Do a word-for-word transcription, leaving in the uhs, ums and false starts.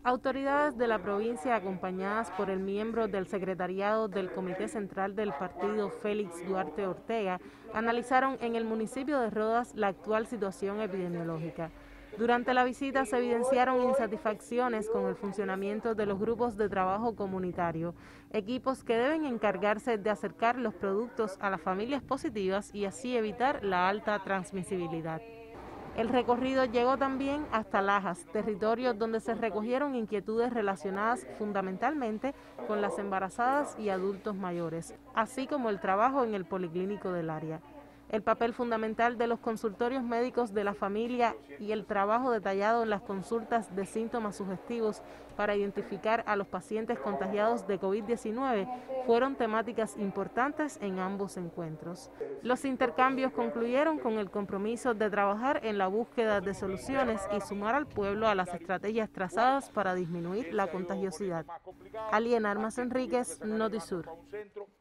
Autoridades de la provincia, acompañadas por el miembro del secretariado del Comité Central del Partido, Félix Duarte Ortega, analizaron en el municipio de Rodas la actual situación epidemiológica. Durante la visita se evidenciaron insatisfacciones con el funcionamiento de los grupos de trabajo comunitario, equipos que deben encargarse de acercar los productos a las familias positivas y así evitar la alta transmisibilidad. El recorrido llegó también hasta Lajas, territorio donde se recogieron inquietudes relacionadas fundamentalmente con las embarazadas y adultos mayores, así como el trabajo en el policlínico del área. El papel fundamental de los consultorios médicos de la familia y el trabajo detallado en las consultas de síntomas sugestivos para identificar a los pacientes contagiados de COVID diecinueve fueron temáticas importantes en ambos encuentros. Los intercambios concluyeron con el compromiso de trabajar en la búsqueda de soluciones y sumar al pueblo a las estrategias trazadas para disminuir la contagiosidad. Aliena Armas Enríquez, Notisur.